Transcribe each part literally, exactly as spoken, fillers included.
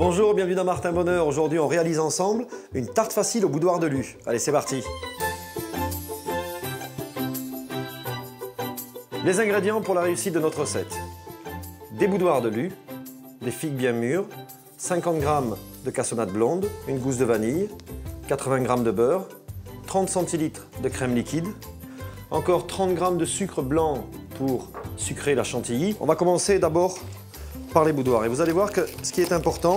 Bonjour, bienvenue dans Martin Bonheur. Aujourd'hui, on réalise ensemble une tarte facile au boudoir de Lu. Allez, c'est parti. Les ingrédients pour la réussite de notre recette. Des boudoirs de Lu, des figues bien mûres, cinquante grammes de cassonade blonde, une gousse de vanille, quatre-vingts grammes de beurre, trente centilitres de crème liquide, encore trente grammes de sucre blanc pour sucrer la chantilly. On va commencer d'abord par les boudoirs. Et vous allez voir que ce qui est important,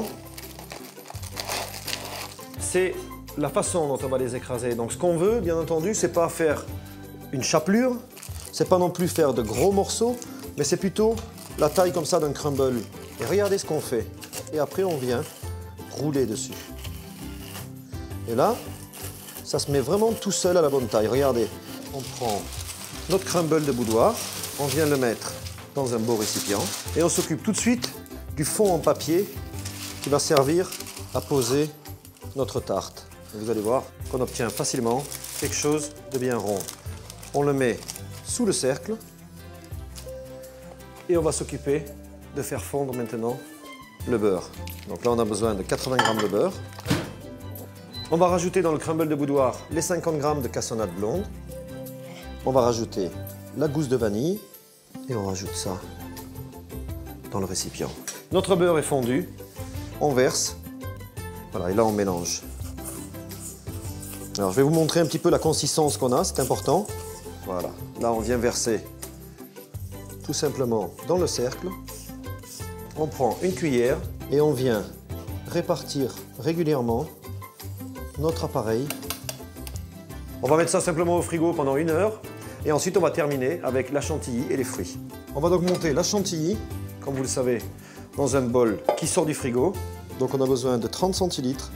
c'est la façon dont on va les écraser. Donc ce qu'on veut, bien entendu, c'est pas faire une chapelure, c'est pas non plus faire de gros morceaux, mais c'est plutôt la taille comme ça d'un crumble. Et regardez ce qu'on fait. Et après, on vient rouler dessus. Et là, ça se met vraiment tout seul à la bonne taille. Regardez, on prend notre crumble de boudoir, on vient le mettre dans un beau récipient et on s'occupe tout de suite du fond en papier qui va servir à poser notre tarte. Et vous allez voir qu'on obtient facilement quelque chose de bien rond. On le met sous le cercle et on va s'occuper de faire fondre maintenant le beurre. Donc là, on a besoin de quatre-vingts grammes de beurre. On va rajouter dans le crumble de boudoir les cinquante grammes de cassonade blonde. On va rajouter la gousse de vanille et on rajoute ça dans le récipient. Notre beurre est fondu, on verse, voilà, et là on mélange. Alors je vais vous montrer un petit peu la consistance qu'on a, c'est important. Voilà, là on vient verser tout simplement dans le cercle. On prend une cuillère et on vient répartir régulièrement notre appareil. On va mettre ça simplement au frigo pendant une heure et ensuite on va terminer avec la chantilly et les fruits. On va donc monter la chantilly, comme vous le savez, dans un bol qui sort du frigo. Donc on a besoin de trente centilitres,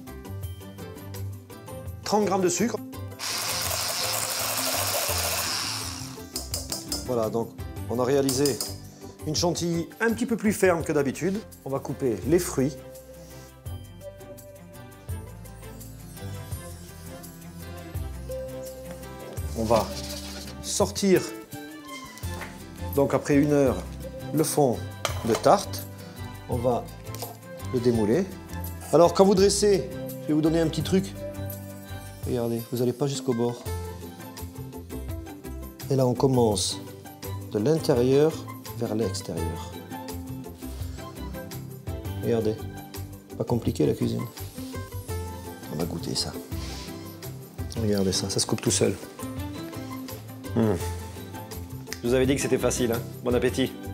trente grammes de sucre. Voilà, donc on a réalisé une chantilly un petit peu plus ferme que d'habitude. On va couper les fruits. On va sortir, donc après une heure, le fond de tarte. On va le démouler. Alors quand vous dressez, je vais vous donner un petit truc. Regardez, vous n'allez pas jusqu'au bord. Et là on commence de l'intérieur vers l'extérieur. Regardez, pas compliqué la cuisine. On va goûter ça. Regardez ça, ça se coupe tout seul. Mmh. Je vous avais dit que c'était facile, hein. Bon appétit.